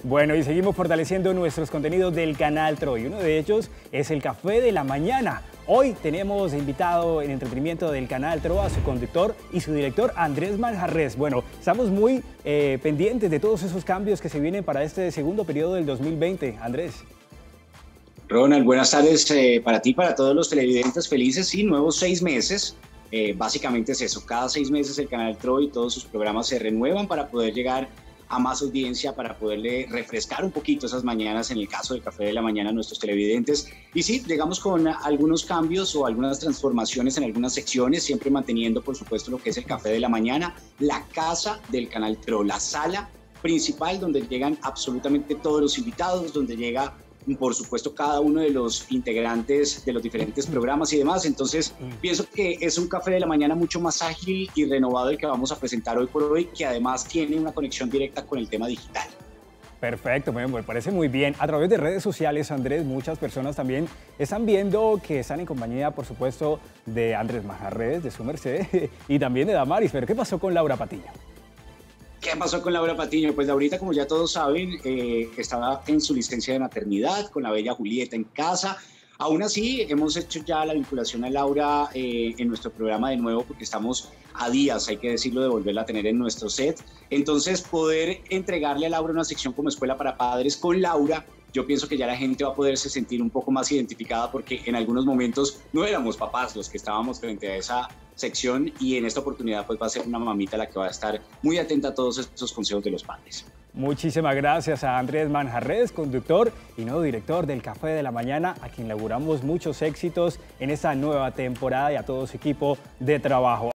Bueno, y seguimos fortaleciendo nuestros contenidos del canal Troy. Uno de ellos es el Café de la Mañana. Hoy tenemos invitado en entretenimiento del canal Troy a su conductor y su director Andrés Manjarrés. Bueno, estamos muy pendientes de todos esos cambios que se vienen para este segundo periodo del 2020. Andrés. Ronald, buenas tardes para ti, para todos los televidentes felices. Sí, nuevos 6 meses. Básicamente es eso, cada 6 meses el canal Troy y todos sus programas se renuevan para poder llegar a más audiencia, para poderle refrescar un poquito esas mañanas, en el caso del Café de la Mañana, a nuestros televidentes. Y sí, llegamos con algunos cambios o algunas transformaciones en algunas secciones, siempre manteniendo, por supuesto, lo que es el Café de la Mañana, la casa del canal Troy, la sala principal donde llegan absolutamente todos los invitados, donde llega por supuesto cada uno de los integrantes de los diferentes programas y demás. Entonces pienso que es un Café de la Mañana mucho más ágil y renovado el que vamos a presentar hoy por hoy, que además tiene una conexión directa con el tema digital. Perfecto, me parece muy bien. A través de redes sociales, Andrés, muchas personas también están viendo que están en compañía, por supuesto, de Andrés Manjarrés, de su merced, y también de Damaris. Pero ¿qué pasó con Laura Patiño? ¿Qué pasó con Laura Patiño? Pues ahorita, como ya todos saben, estaba en su licencia de maternidad con la bella Julieta en casa. Aún así, hemos hecho ya la vinculación a Laura en nuestro programa de nuevo, porque estamos a días, hay que decirlo, de volverla a tener en nuestro set. Entonces, poder entregarle a Laura una sección como Escuela para Padres con Laura, yo pienso que ya la gente va a poderse sentir un poco más identificada, porque en algunos momentos no éramos papás los que estábamos frente a esa sección, y en esta oportunidad pues va a ser una mamita la que va a estar muy atenta a todos estos consejos de los padres. Muchísimas gracias a Andrés Manjarrés, conductor y nuevo director del Café de la Mañana, a quien le auguramos muchos éxitos en esta nueva temporada, y a todo su equipo de trabajo.